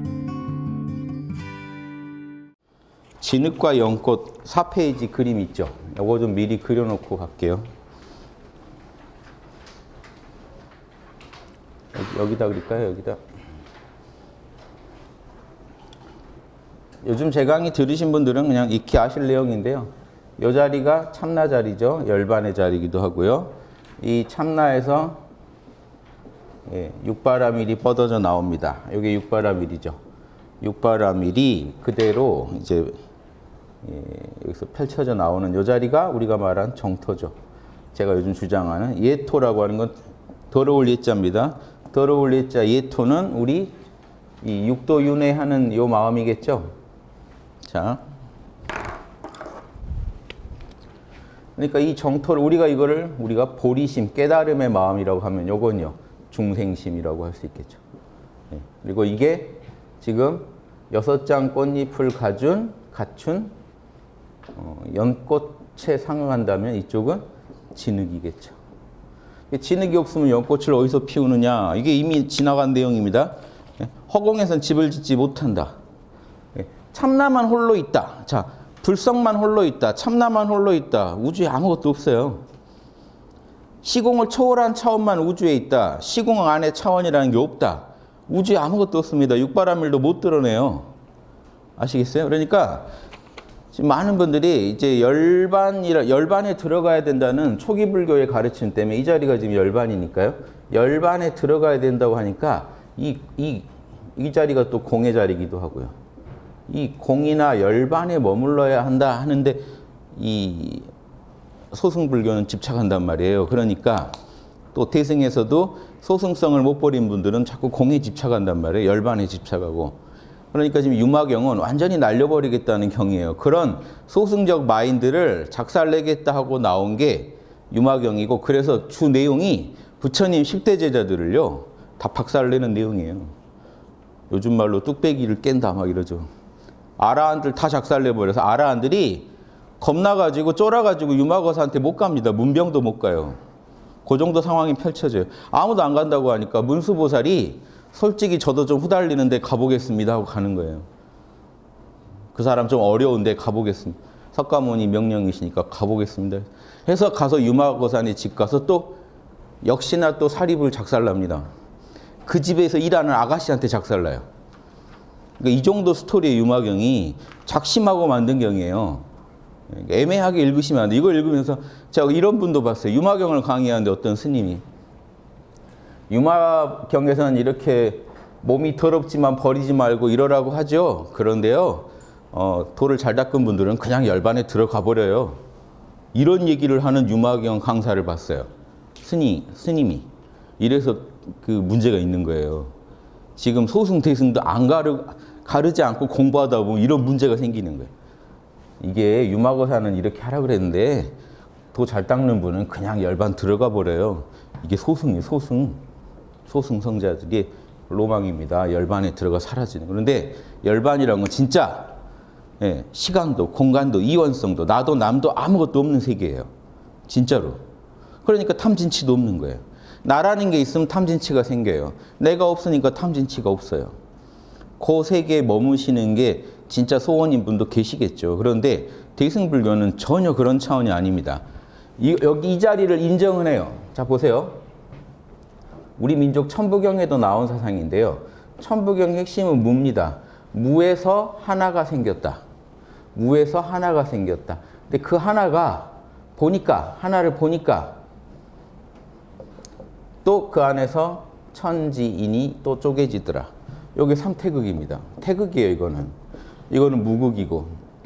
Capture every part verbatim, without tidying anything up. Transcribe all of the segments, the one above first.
진흙과 연꽃 사 페이지 그림 있죠? 이거 좀 미리 그려놓고 갈게요. 여기, 여기다 그릴까요? 여기다. 요즘 제 강의 들으신 분들은 그냥 익히 아실 내용인데요. 이 자리가 참나 자리죠. 열반의 자리이기도 하고요. 이 참나에서 예, 육바라밀이 뻗어져 나옵니다. 이게 육바라밀이죠. 육바라밀이 그대로 이제 예, 여기서 펼쳐져 나오는 이 자리가 우리가 말한 정토죠. 제가 요즘 주장하는 예토라고 하는 건 더러울 예자입니다. 더러울 예자 예토는 우리 이 육도 윤회하는 요 마음이겠죠. 자, 그러니까 이 정토를 우리가 이거를 우리가 보리심, 깨달음의 마음이라고 하면 요건요 중생심이라고 할 수 있겠죠. 예, 그리고 이게 지금 여섯 장 꽃잎을 가준 갖춘 어, 연꽃에 상응한다면 이쪽은 진흙이겠죠. 진흙이 없으면 연꽃을 어디서 피우느냐? 이게 이미 지나간 내용입니다. 허공에선 집을 짓지 못한다. 참나만 홀로 있다. 자, 불성만 홀로 있다. 참나만 홀로 있다. 우주에 아무것도 없어요. 시공을 초월한 차원만 우주에 있다. 시공 안에 차원이라는 게 없다. 우주에 아무것도 없습니다. 육바라밀도 못 드러내요. 아시겠어요? 그러니까 지금 많은 분들이 이제 열반이라, 열반에 들어가야 된다는 초기 불교의 가르침 때문에 이 자리가 지금 열반이니까요. 열반에 들어가야 된다고 하니까 이, 이, 이 자리가 또 공의 자리이기도 하고요. 이 공이나 열반에 머물러야 한다 하는데 이 소승불교는 집착한단 말이에요. 그러니까 또 대승에서도 소승성을 못 버린 분들은 자꾸 공에 집착한단 말이에요. 열반에 집착하고. 그러니까 지금 유마경은 완전히 날려버리겠다는 경이에요. 그런 소승적 마인드를 작살내겠다 하고 나온 게 유마경이고, 그래서 주 내용이 부처님 십 대 제자들을요 다 박살내는 내용이에요. 요즘 말로 뚝배기를 깬다 막 이러죠. 아라한들 다 작살내버려서 아라한들이 겁나가지고 쫄아가지고 유마거사한테 못 갑니다. 문병도 못 가요. 그 정도 상황이 펼쳐져요. 아무도 안 간다고 하니까 문수보살이 솔직히 저도 좀 후달리는데 가보겠습니다 하고 가는 거예요. 그 사람 좀 어려운데 가보겠습니다. 석가모니 명령이시니까 가보겠습니다. 해서 가서 유마거사네 집 가서 또 역시나 또 사립을 작살납니다. 그 집에서 일하는 아가씨한테 작살나요. 그러니까 이 정도 스토리의 유마경이 작심하고 만든 경이에요. 애매하게 읽으시면 안 돼요. 이걸 읽으면서 제가 이런 분도 봤어요. 유마경을 강의하는데 어떤 스님이 유마경에서는 이렇게 몸이 더럽지만 버리지 말고 이러라고 하죠. 그런데요, 어, 돌을 잘 닦은 분들은 그냥 열반에 들어가 버려요. 이런 얘기를 하는 유마경 강사를 봤어요. 스님, 스님이. 이래서 그 문제가 있는 거예요. 지금 소승, 대승도 안 가르, 가르지 않고 공부하다 보면 이런 문제가 생기는 거예요. 이게 유마거사는 이렇게 하라 그랬는데 도 잘 닦는 분은 그냥 열반 들어가 버려요. 이게 소승이에요, 소승. 소승성자들이 로망입니다. 열반에 들어가 사라지는. 그런데 열반이라는 건 진짜 예, 시간도 공간도 이원성도 나도 남도 아무것도 없는 세계예요. 진짜로. 그러니까 탐진치도 없는 거예요. 나라는 게 있으면 탐진치가 생겨요. 내가 없으니까 탐진치가 없어요. 그 세계에 머무시는 게 진짜 소원인 분도 계시겠죠. 그런데 대승불교는 전혀 그런 차원이 아닙니다. 이, 여기 이 자리를 인정을 해요. 자, 보세요. 우리 민족 천부경에도 나온 사상인데요. 천부경의 핵심은 무입니다. 무에서 하나가 생겼다. 무에서 하나가 생겼다. 근데 그 하나가 보니까, 하나를 보니까 또 그 안에서 천지인이 또 쪼개지더라. 여기 삼태극입니다. 태극이에요, 이거는. 이거는 무극이고.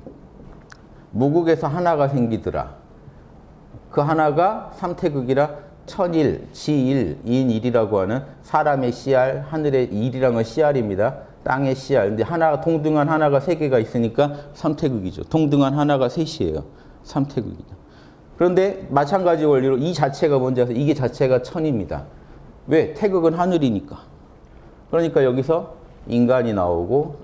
무극에서 하나가 생기더라. 그 하나가 삼태극이라 천일, 지일, 인일이라고 하는 사람의 씨알, 하늘의 일이라는 건 씨알입니다. 땅의 씨알. 근데 하나가, 동등한 하나가 세 개가 있으니까 삼태극이죠. 동등한 하나가 셋이에요. 삼태극이죠. 그런데 마찬가지 원리로 이 자체가 뭔지 아세요? 이게 자체가 천입니다. 왜? 태극은 하늘이니까. 그러니까 여기서 인간이 나오고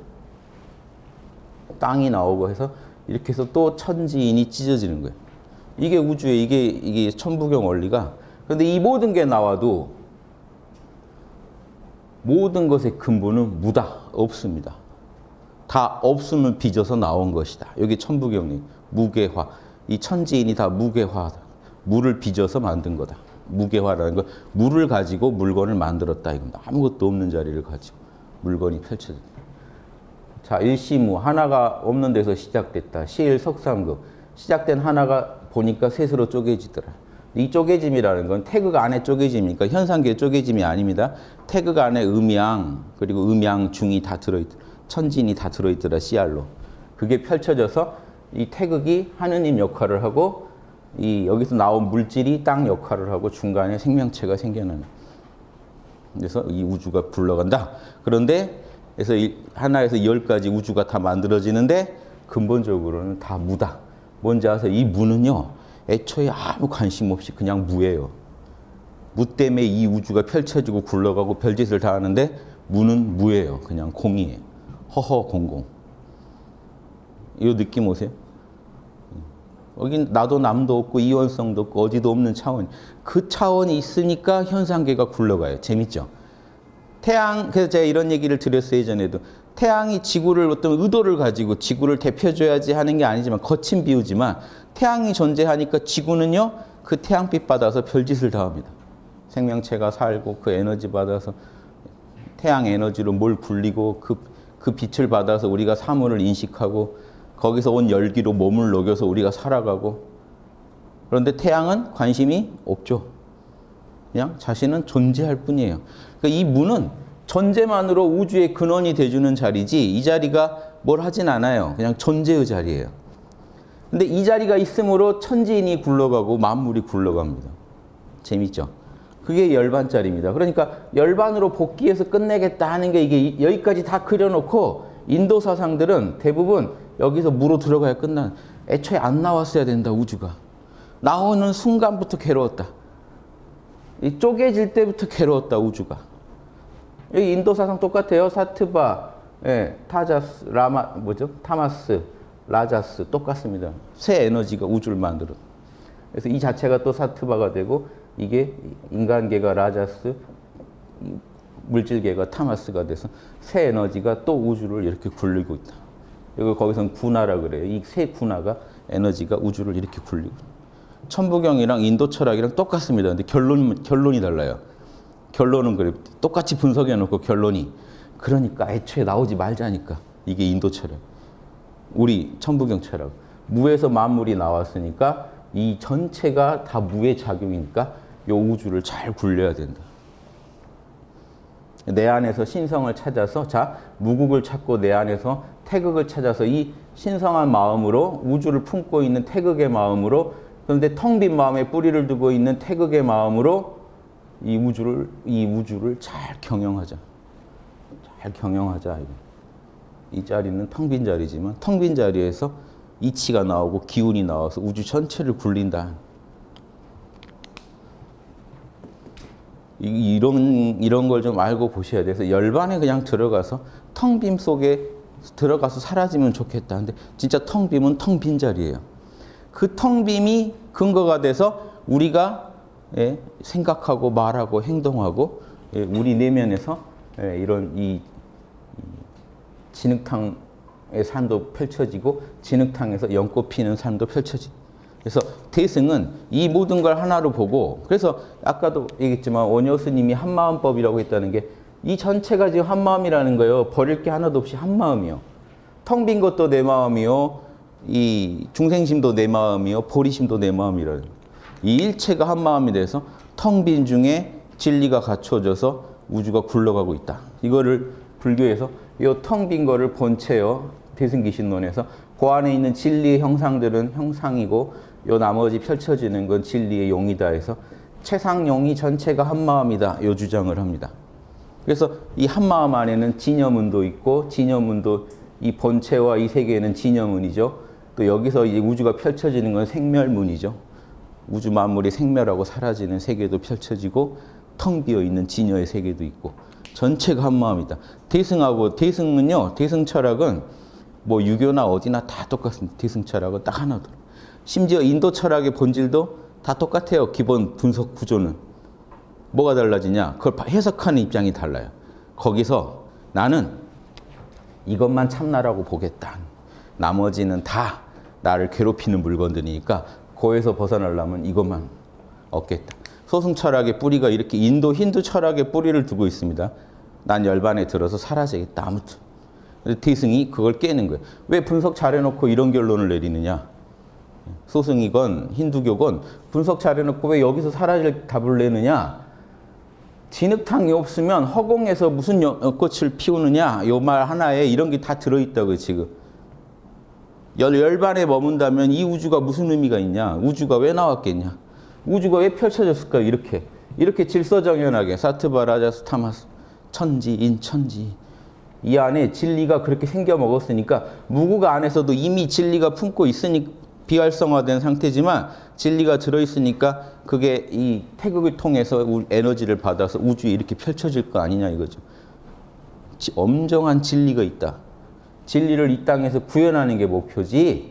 땅이 나오고 해서 이렇게 해서 또 천지인이 찢어지는 거예요. 이게 우주의, 이게, 이게 천부경 원리가. 그런데 이 모든 게 나와도 모든 것의 근본은 무다. 없습니다. 다 없음을 빚어서 나온 것이다. 여기 천부경리 무게화. 이 천지인이 다 무게화다. 물을 빚어서 만든 거다. 무게화라는 거. 물을 가지고 물건을 만들었다. 이겁니다. 아무것도 없는 자리를 가지고 물건이 펼쳐졌다. 자, 일시무. 하나가 없는 데서 시작됐다. 시일석삼급. 시작된 하나가 보니까 셋으로 쪼개지더라. 이 쪼개짐이라는 건 태극 안에 쪼개짐이니까 현상계의 쪼개짐이 아닙니다. 태극 안에 음양 그리고 음양 중이 다 들어있더라. 천진이 다 들어있더라. 씨알로. 그게 펼쳐져서 이 태극이 하느님 역할을 하고 이 여기서 나온 물질이 땅 역할을 하고 중간에 생명체가 생겨나는. 그래서 이 우주가 굴러간다. 그런데 그래서 하나에서 열까지 우주가 다 만들어지는데 근본적으로는 다 무다. 뭔지 아세요? 이 무는요. 애초에 아무 관심 없이 그냥 무예요. 무 때문에 이 우주가 펼쳐지고 굴러가고 별짓을 다 하는데 무는 무예요. 그냥 공이에요. 허허공공. 이 느낌 오세요? 여긴 나도 남도 없고 이원성도 없고 어디도 없는 차원. 그 차원이 있으니까 현상계가 굴러가요. 재밌죠? 태양, 그래서 제가 이런 얘기를 드렸어요. 예전에도. 태양이 지구를 어떤 의도를 가지고 지구를 대표줘야지 하는 게 아니지만 거친 비유지만 태양이 존재하니까 지구는요. 그 태양빛 받아서 별짓을 다 합니다. 생명체가 살고 그 에너지 받아서 태양 에너지로 뭘 굴리고 그, 그 빛을 받아서 우리가 사물을 인식하고 거기서 온 열기로 몸을 녹여서 우리가 살아가고 그런데 태양은 관심이 없죠. 그냥 자신은 존재할 뿐이에요. 그러니까 이 무는 존재만으로 우주의 근원이 돼주는 자리지 이 자리가 뭘 하진 않아요. 그냥 존재의 자리예요. 근데 이 자리가 있으므로 천지인이 굴러가고 만물이 굴러갑니다. 재밌죠? 그게 열반짜리입니다. 그러니까 열반으로 복귀해서 끝내겠다 하는 게 이게 여기까지 다 그려놓고 인도 사상들은 대부분 여기서 무로 들어가야 끝난 애초에 안 나왔어야 된다 우주가. 나오는 순간부터 괴로웠다. 이 쪼개질 때부터 괴로웠다 우주가. 여기 인도 사상 똑같아요. 사트바, 예, 타자스, 라마 뭐죠? 타마스, 라자스 똑같습니다. 새 에너지가 우주를 만들어. 그래서 이 자체가 또 사트바가 되고 이게 인간계가 라자스, 물질계가 타마스가 돼서 새 에너지가 또 우주를 이렇게 굴리고 있다. 여기 거기서는 군화라 그래요. 이 새 군화가 에너지가 우주를 이렇게 굴리고. 천부경이랑 인도 철학이랑 똑같습니다. 근데 결론, 결론이 달라요. 결론은 그래. 똑같이 분석해 놓고 결론이. 그러니까 애초에 나오지 말자니까. 이게 인도 철학. 우리 천부경 철학. 무에서 만물이 나왔으니까 이 전체가 다 무의 작용이니까 이 우주를 잘 굴려야 된다. 내 안에서 신성을 찾아서 자 무국을 찾고 내 안에서 태극을 찾아서 이 신성한 마음으로 우주를 품고 있는 태극의 마음으로 그런데 텅 빈 마음에 뿌리를 두고 있는 태극의 마음으로 이 우주를 이 우주를 잘 경영하자. 잘 경영하자. 이 자리는 텅 빈 자리지만 텅 빈 자리에서 이치가 나오고 기운이 나와서 우주 전체를 굴린다. 이런 이런 걸 좀 알고 보셔야 돼서 열반에 그냥 들어가서 텅 빔 속에 들어가서 사라지면 좋겠다. 근데 진짜 텅 빔은 텅 빈 자리예요. 그 텅 빔이 근거가 돼서 우리가 예, 생각하고 말하고 행동하고 예, 우리 내면에서 예, 이런 이, 이 진흙탕의 삶도 펼쳐지고 진흙탕에서 연꽃 피는 삶도 펼쳐지고 그래서 대승은 이 모든 걸 하나로 보고 그래서 아까도 얘기했지만 원효 스님이 한마음법이라고 했다는 게 이 전체가 지금 한마음이라는 거예요. 버릴 게 하나도 없이 한마음이요. 텅 빈 것도 내 마음이요. 이 중생심도 내 마음이요. 보리심도 내 마음이라는 이 일체가 한마음이 돼서 텅 빈 중에 진리가 갖춰져서 우주가 굴러가고 있다. 이거를 불교에서 이 텅 빈 거를 본체요. 대승기신론에서 그 안에 있는 진리의 형상들은 형상이고 요 나머지 펼쳐지는 건 진리의 용이다 해서 최상용이 전체가 한마음이다. 요 주장을 합니다. 그래서 이 한마음 안에는 진여문도 있고 진여문도 이 본체와 이 세계에는 진여문이죠. 또 여기서 이제 우주가 펼쳐지는 건 생멸문이죠. 우주 만물이 생멸하고 사라지는 세계도 펼쳐지고 텅 비어 있는 진여의 세계도 있고 전체가 한마음이다. 대승하고 대승은요. 대승 철학은 뭐 유교나 어디나 다 똑같습니다. 대승 철학은 딱 하나도. 심지어 인도 철학의 본질도 다 똑같아요. 기본 분석 구조는. 뭐가 달라지냐? 그걸 해석하는 입장이 달라요. 거기서 나는 이것만 참나라고 보겠다. 나머지는 다 나를 괴롭히는 물건들이니까 거기서 벗어나려면 이것만 얻겠다. 소승 철학의 뿌리가 이렇게 인도 힌두 철학의 뿌리를 두고 있습니다. 난 열반에 들어서 사라지겠다. 아무튼. 대승이 그걸 깨는 거예요. 왜 분석 잘해놓고 이런 결론을 내리느냐. 소승이건 힌두교건 분석 잘해놓고 왜 여기서 사라질 답을 내느냐. 진흙탕이 없으면 허공에서 무슨 연꽃을 피우느냐. 요 말 하나에 이런 게 다 들어있다고요. 지금. 열, 열반에 머문다면 이 우주가 무슨 의미가 있냐. 우주가 왜 나왔겠냐. 우주가 왜 펼쳐졌을까. 이렇게. 이렇게 질서정연하게 사트바 라자스 타마스 천지 인천지 이 안에 진리가 그렇게 생겨 먹었으니까 무구가 안에서도 이미 진리가 품고 있으니 비활성화된 상태지만 진리가 들어있으니까 그게 이 태극을 통해서 에너지를 받아서 우주에 이렇게 펼쳐질 거 아니냐 이거죠. 엄정한 진리가 있다. 진리를 이 땅에서 구현하는 게 목표지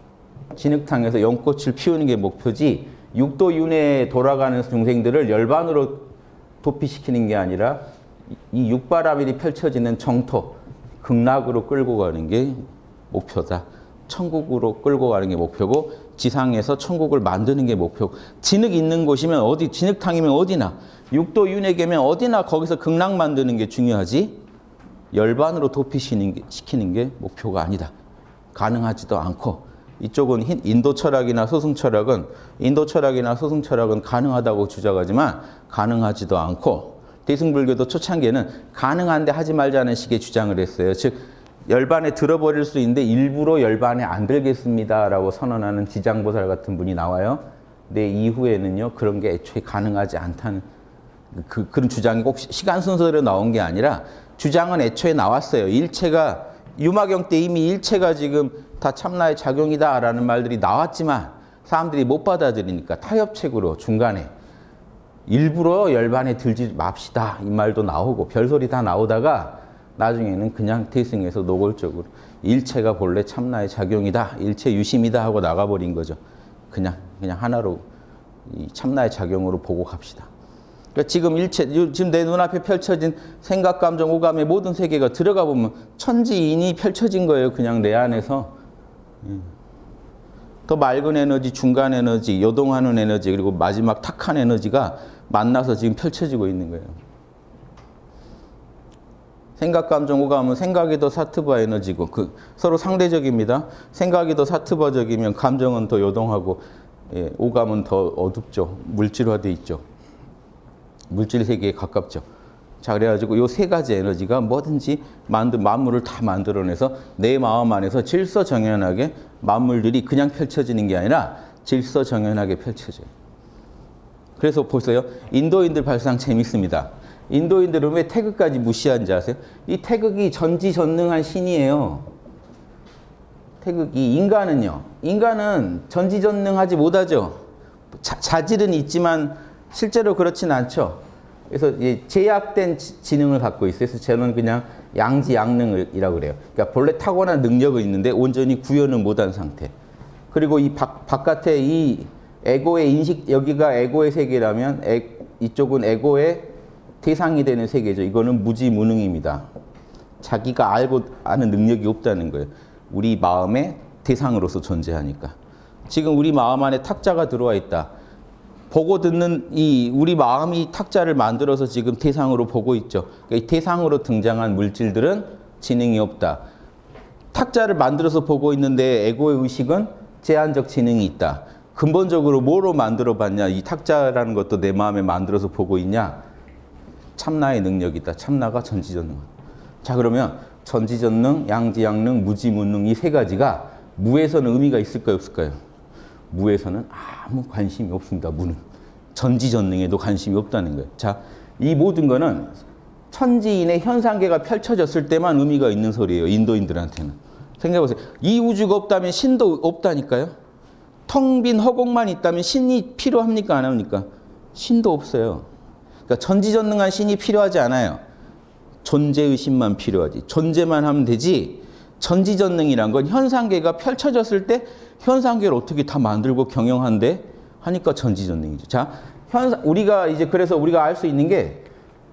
진흙탕에서 연꽃을 피우는 게 목표지 육도 윤회에 돌아가는 중생들을 열반으로 도피시키는 게 아니라 이 육바라밀이 펼쳐지는 정토, 극락으로 끌고 가는 게 목표다. 천국으로 끌고 가는 게 목표고 지상에서 천국을 만드는 게 목표고 진흙 있는 곳이면 어디, 진흙탕이면 어디나 육도 윤회계면 어디나 거기서 극락 만드는 게 중요하지 열반으로 도피시키는 게, 시키는 게 목표가 아니다. 가능하지도 않고 이쪽은 인도 철학이나 소승 철학은 인도 철학이나 소승 철학은 가능하다고 주장하지만 가능하지도 않고 대승불교도 초창기에는 가능한데 하지 말자는 식의 주장을 했어요. 즉 열반에 들어버릴 수 있는데 일부러 열반에 안 들겠습니다라고 선언하는 지장보살 같은 분이 나와요. 근데 이후에는요 그런 게 애초에 가능하지 않다는 그, 그런 주장이 꼭 시간 순서대로 나온 게 아니라 주장은 애초에 나왔어요. 일체가 유마경 때 이미 일체가 지금 다 참나의 작용이다라는 말들이 나왔지만 사람들이 못 받아들이니까 타협책으로 중간에 일부러 열반에 들지 맙시다 이 말도 나오고 별소리 다 나오다가 나중에는 그냥 대승에서 노골적으로 일체가 본래 참나의 작용이다 일체 유심이다 하고 나가버린 거죠. 그냥 그냥 하나로 이 참나의 작용으로 보고 갑시다. 그러니까 지금 일체 지금 내 눈앞에 펼쳐진 생각, 감정, 오감의 모든 세계가 들어가 보면 천지인이 펼쳐진 거예요. 그냥 내 안에서. 더 맑은 에너지, 중간 에너지, 요동하는 에너지, 그리고 마지막 탁한 에너지가 만나서 지금 펼쳐지고 있는 거예요. 생각, 감정, 오감은 생각이 더 사트바 에너지고 그 서로 상대적입니다. 생각이 더 사트바적이면 감정은 더 요동하고 예, 오감은 더 어둡죠. 물질화돼 있죠. 물질 세계에 가깝죠. 자, 그래가지고 요 세 가지 에너지가 뭐든지 만든 만물을 다 만들어내서 내 마음 안에서 질서정연하게 만물들이 그냥 펼쳐지는 게 아니라 질서정연하게 펼쳐져요. 그래서 보세요. 인도인들 발상 재밌습니다. 인도인들은 왜 태극까지 무시하는지 아세요? 이 태극이 전지전능한 신이에요. 태극이 인간은요. 인간은 전지전능하지 못하죠. 자, 자질은 있지만 실제로 그렇진 않죠. 그래서 제약된 지능을 갖고 있어요. 그래서 저는 그냥 양지양능이라고 그래요. 그러니까 본래 타고난 능력은 있는데 온전히 구현은 못한 상태. 그리고 이 바, 바깥에 이 에고의 인식, 여기가 에고의 세계라면 에, 이쪽은 에고의 대상이 되는 세계죠. 이거는 무지무능입니다. 자기가 알고 아는 능력이 없다는 거예요. 우리 마음의 대상으로서 존재하니까. 지금 우리 마음 안에 탁자가 들어와 있다. 보고 듣는 이 우리 마음이 탁자를 만들어서 지금 대상으로 보고 있죠. 그러니까 이 대상으로 등장한 물질들은 지능이 없다. 탁자를 만들어서 보고 있는데 에고의 의식은 제한적 지능이 있다. 근본적으로 뭐로 만들어 봤냐? 이 탁자라는 것도 내 마음에 만들어서 보고 있냐? 참나의 능력이다. 참나가 전지전능. 자, 그러면 전지전능, 양지양능, 무지무능 이 세 가지가 무에서는 의미가 있을까요, 없을까요? 무에서는 아무 관심이 없습니다. 무는. 전지전능에도 관심이 없다는 거예요. 자, 이 모든 거는 천지인의 현상계가 펼쳐졌을 때만 의미가 있는 소리예요. 인도인들한테는. 생각해보세요. 이 우주가 없다면 신도 없다니까요. 텅 빈 허공만 있다면 신이 필요합니까? 안 합니까? 신도 없어요. 그러니까 전지전능한 신이 필요하지 않아요. 존재의 신만 필요하지. 존재만 하면 되지. 전지전능이란 건 현상계가 펼쳐졌을 때 현상계를 어떻게 다 만들고 경영한대? 하니까 전지전능이죠. 자, 현상, 우리가 이제 그래서 우리가 알 수 있는 게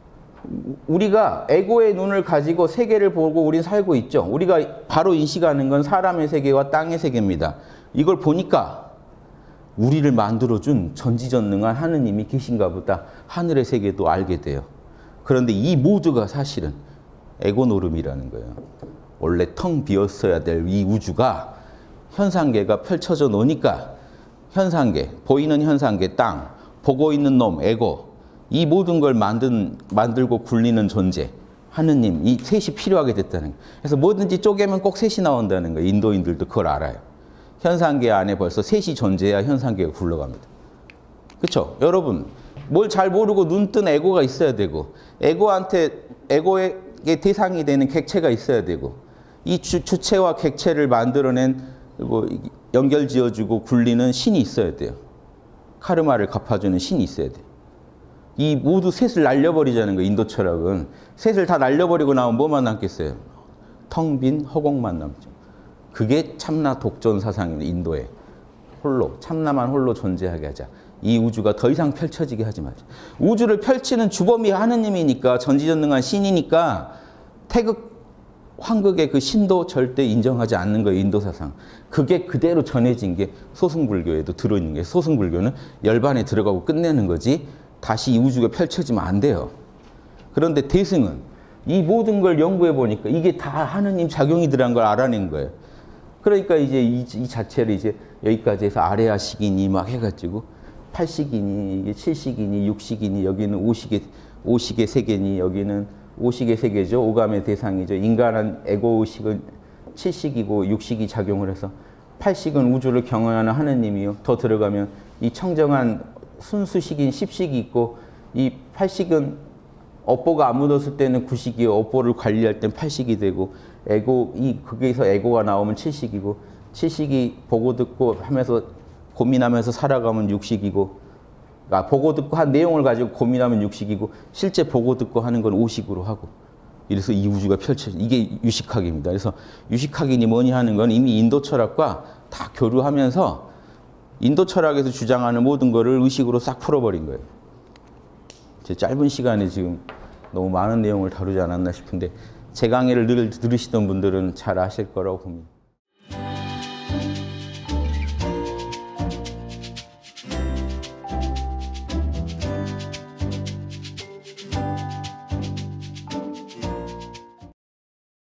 우리가 에고의 눈을 가지고 세계를 보고 우린 살고 있죠. 우리가 바로 인식하는 건 사람의 세계와 땅의 세계입니다. 이걸 보니까 우리를 만들어준 전지전능한 하느님이 계신가 보다. 하늘의 세계도 알게 돼요. 그런데 이 모두가 사실은 에고 노름이라는 거예요. 원래 텅 비었어야 될 이 우주가 현상계가 펼쳐져 놓으니까 현상계, 보이는 현상계, 땅, 보고 있는 놈, 에고, 이 모든 걸 만든, 만들고 굴리는 존재, 하느님, 이 셋이 필요하게 됐다는 거예요. 그래서 뭐든지 쪼개면 꼭 셋이 나온다는 거예요. 인도인들도 그걸 알아요. 현상계 안에 벌써 셋이 존재해야 현상계가 굴러갑니다. 그렇죠? 여러분, 뭘 잘 모르고 눈 뜬 에고가 있어야 되고, 에고한테, 에고의 대상이 되는 객체가 있어야 되고, 이 주, 주체와 객체를 만들어낸, 뭐, 연결 지어주고 굴리는 신이 있어야 돼요. 카르마를 갚아주는 신이 있어야 돼요. 이 모두 셋을 날려버리자는 거예요. 인도 철학은. 셋을 다 날려버리고 나오면 뭐만 남겠어요? 텅 빈 허공만 남죠. 그게 참나 독존 사상입니다. 인도에. 홀로, 참나만 홀로 존재하게 하자. 이 우주가 더 이상 펼쳐지게 하지 말자. 우주를 펼치는 주범이 하느님이니까, 전지전능한 신이니까 태극 황극의 그 신도 절대 인정하지 않는 거예요. 인도 사상. 그게 그대로 전해진 게 소승불교에도 들어있는 게, 소승불교는 열반에 들어가고 끝내는 거지 다시 이 우주가 펼쳐지면 안 돼요. 그런데 대승은 이 모든 걸 연구해 보니까 이게 다 하느님 작용이더라는 걸 알아낸 거예요. 그러니까 이제 이, 이 자체를 이제 여기까지 해서 아레아식이니 막 해가지고 팔식이니 이게 칠식이니 육식이니 여기는 오식의 오식의 세계니 여기는 오식의 세계죠. 오감의 대상이죠. 인간한 에고의식은 칠식이고 육식이 작용을 해서 팔식은 우주를 경영하는 하느님이요. 더 들어가면 이 청정한 순수식인 십식이 있고 이 팔식은 업보가 안 묻었을 때는 구식이요. 업보를 관리할 땐 팔식이 되고 에고 이 거기서 에고가 나오면 칠식이고 칠식이 보고 듣고 하면서 고민하면서 살아가면 육식이고 아, 보고 듣고 한 내용을 가지고 고민하면 육식이고 실제 보고 듣고 하는 건 오식으로 하고 이래서 이 우주가 펼쳐져 이게 유식학입니다. 그래서 유식학이니 뭐니 하는 건 이미 인도 철학과 다 교류하면서 인도 철학에서 주장하는 모든 거를 의식으로 싹 풀어버린 거예요. 제 짧은 시간에 지금 너무 많은 내용을 다루지 않았나 싶은데 제 강의를 늘 들으시던 분들은 잘 아실 거라고 봅니다.